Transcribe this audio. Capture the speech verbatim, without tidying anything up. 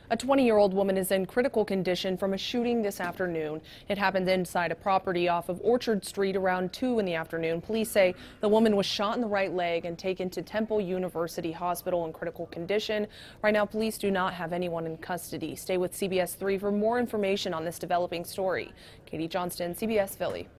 A twenty-year-old woman is in critical condition from a shooting this afternoon. It happened inside a property off of Orchard Street around two in the afternoon. Police say the woman was shot in the right leg and taken to Temple University Hospital in critical condition. Right now, police do not have anyone in custody. Stay with C B S three for more information on this developing story. Katie Johnston, C B S Philly.